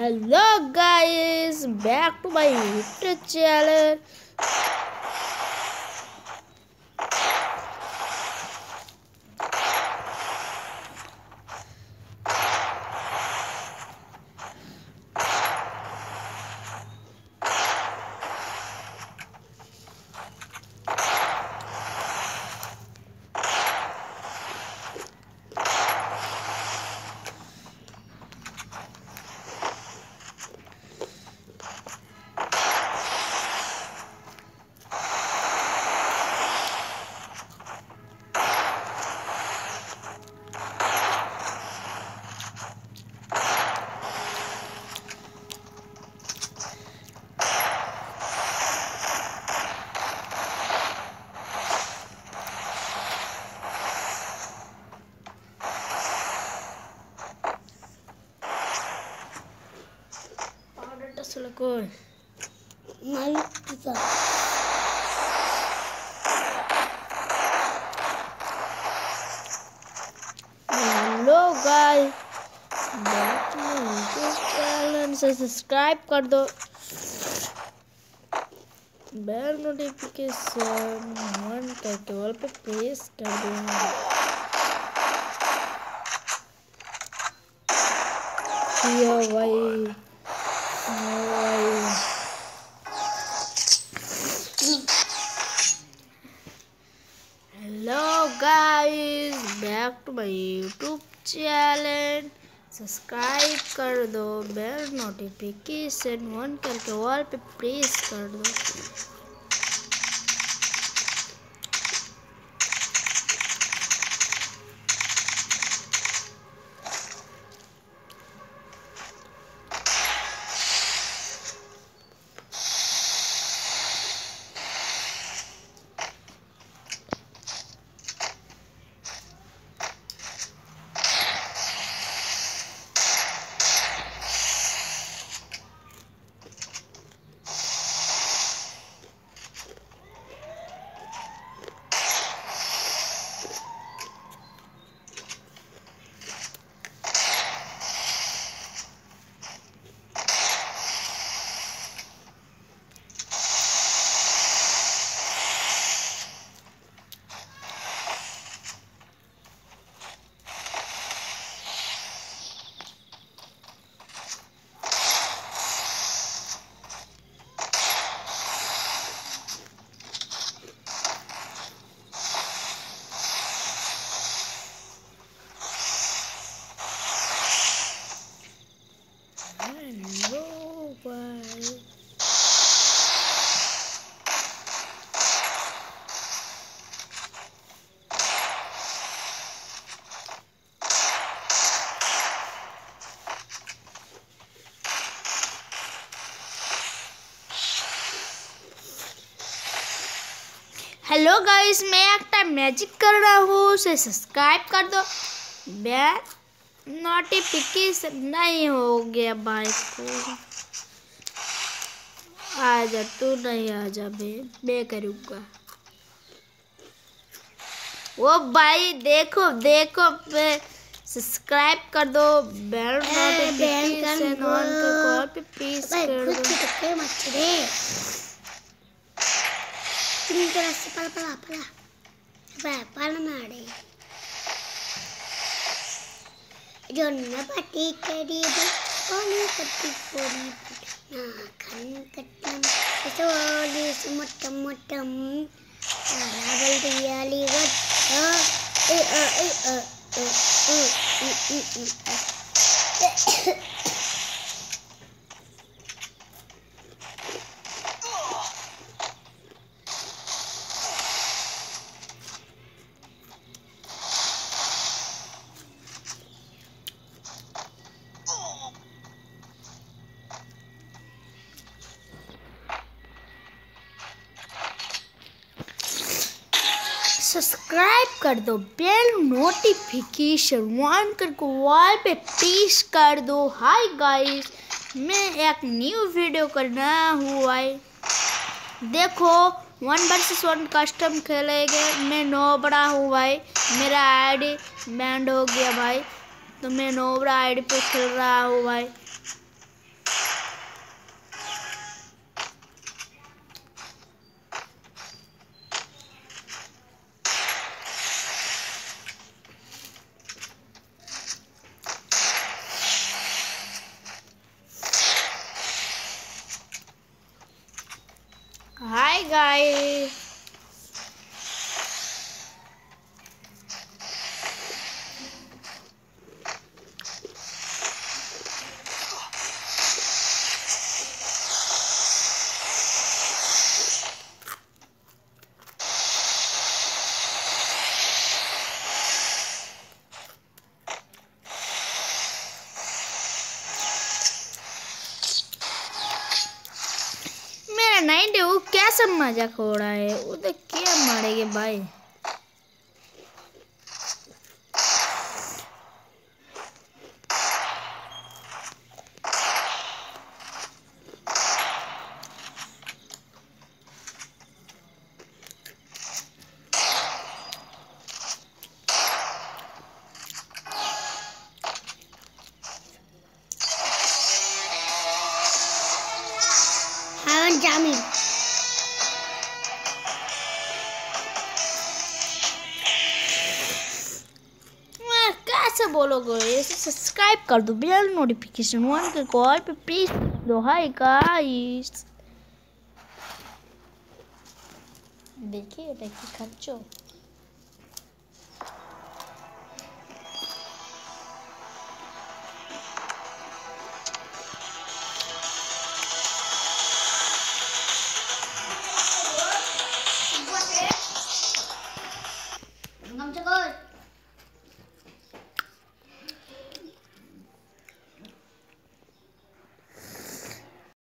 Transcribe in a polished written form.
Hello guys, back to my YouTube channel. Hello guys, channel से subscribe कर दो, bell notification on करके all पे प्रेस कर दो। भाई hello guys, back to my YouTube channel. Subscribe कर दो, बेल नोटिफिकेशन ऑन करके ऑल पे प्रेस कर दो। हेलो गाइस, मैं एक मैजिक कर रहा हूँ, उसे सब्सक्राइब कर दो। बेल नोटिफिकेशन नहीं हो गया भाई को। आजा, तू नहीं आजा, मैं करूँगा। वो भाई देखो देखो, सब्सक्राइब कर दो, बेल नोटिफिकेशन ऑन कर ऑल पे प्रेस कर दो। జొన్న పట్టి కడిది ఓలి పట్టి పోని నా కన్కట్టం సోలి సుమట్టం మట్టం రావల్ దియాలి గట్ सब्सक्राइब कर दो, बेल नोटिफिकेशन ऑन करके वॉल पे प्रेस कर दो। हाय गाइस, मैं एक न्यू वीडियो करना हूँ भाई। देखो 1 वर्सेस 1 कस्टम खेलेंगे। मैं नोबड़ा हूँ भाई, मेरा आईडी बैंड हो गया भाई, तो मैं नोबड़ा आईडी पे खेल रहा हूँ भाई। Hi guys. मेरा नहीं दे वो कैसा मजाक हो रहा है, वो तो क्या मारेंगे भाई। हाँ जामिर। कैसे बोलोगे, इसे सब्सक्राइब कर दो, बेल नोटिफिकेशन ऑन कर कॉल पे प्लीज दो। हाय गाइस, देखिए खर्चो।